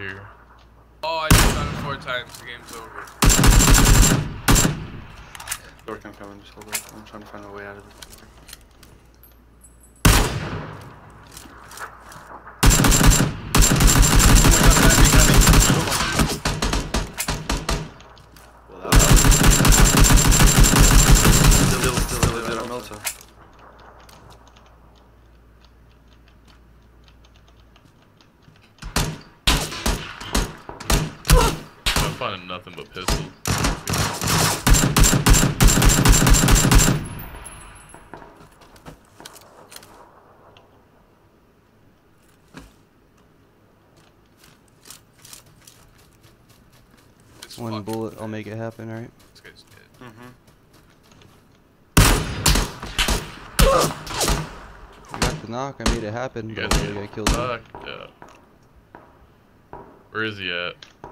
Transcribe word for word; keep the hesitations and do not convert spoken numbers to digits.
here. Oh, I just shot him four times. The game's over. Dork, I'm coming. Just hold it. I'm trying to find a way out of this. I'm finding nothing but pistols. This One fucking bullet, I'll make it happen, right? This guy's dead. Mm-hmm. I got the knock, I made it happen, You but guys I get got killed. fucked up. Where is he at?